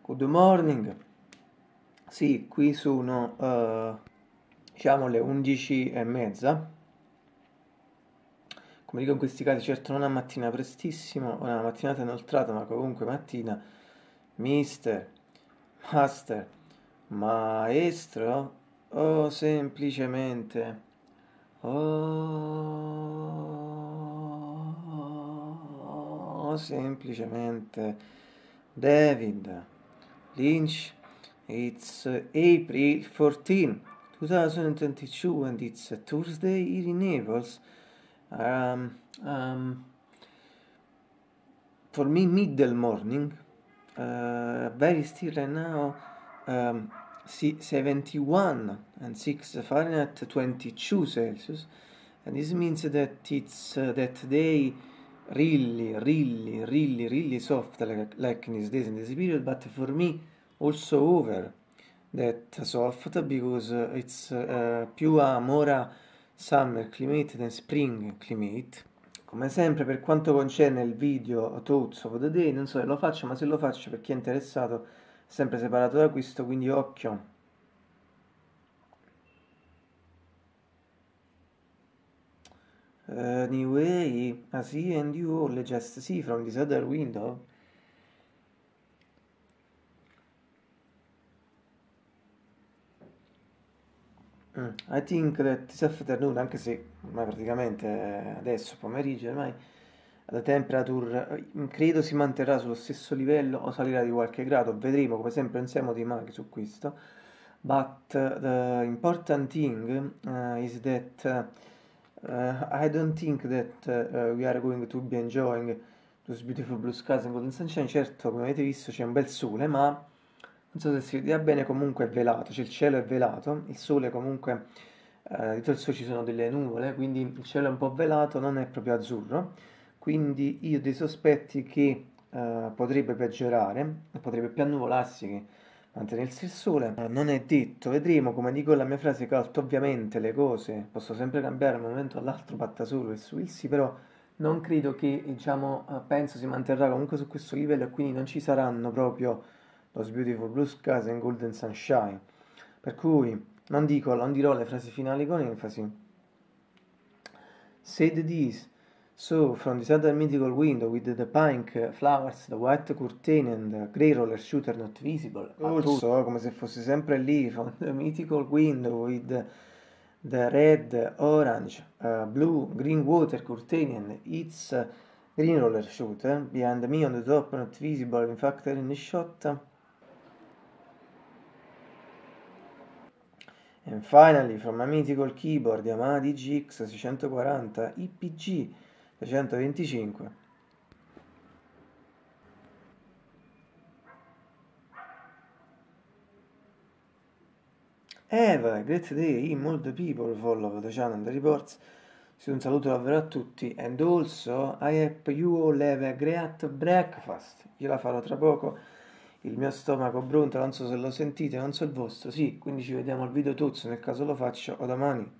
Good morning. Sì, qui sono diciamo le 11:30. Come dico in questi casi, certo non a mattina prestissimo, una mattinata inoltrata, ma comunque mattina. Mister, master, maestro o semplicemente o semplicemente David Lynch. It's April 14, 2022, and it's a Thursday here in Naples. Um, um, for me, middle morning, very still right now, 71 and 6 Fahrenheit, 22 Celsius, and this means that it's that day really soft like in these days in this period, but for me also over that soft because it's più more summer climate than spring climate. Come sempre, per quanto concerne il video Thoughts of the Day, non so se lo faccio, ma se lo faccio per chi è interessato, è sempre separato da questo, quindi occhio. Anyway, I see and you all just see from this other window. I think that this afternoon, anche se ormai praticamente adesso pomeriggio ormai, la temperature credo si manterrà sullo stesso livello o salirà di qualche grado, vedremo, come sempre non siamo dei maghi su questo. But the important thing is that I don't think that we are going to be enjoying those beautiful blue skies and golden sunshine. Certo, come avete visto c'è un bel sole, ma non so se si vede bene, comunque è velato, cioè il cielo è velato, il sole comunque, dietro il sole ci sono delle nuvole, quindi il cielo è un po' velato, non è proprio azzurro, quindi io ho dei sospetti che potrebbe peggiorare, potrebbe più annuvolarsi che mantenersi il sole. Non è detto, vedremo, come dico la mia frase cult, ovviamente le cose possono sempre cambiare da un momento all'altro, batta solo il su il sì, però non credo che, diciamo, penso si manterrà comunque su questo livello e quindi non ci saranno proprio those beautiful blue skies and golden sunshine. Per cui non dirò le frasi finali con enfasi. Said this. So, from this other mythical window with the pink flowers, the white curtain and the grey roller shooter not visible. Also, come se fosse sempre lì, from the mythical window with the red, orange, blue, green water curtain and its green roller shooter behind me on the top, not visible, in fact, in the shot. And finally, from a mythical keyboard Yamaha DGX 640 IPG 325. Have a great day, all the people follow the channel, the reports. Sì, un saluto davvero a tutti. And also, I hope you all have a great breakfast. Io la farò tra poco. Il mio stomaco brontola, non so se lo sentite, non so il vostro. Sì, quindi ci vediamo al video tozzo nel caso lo faccio o domani.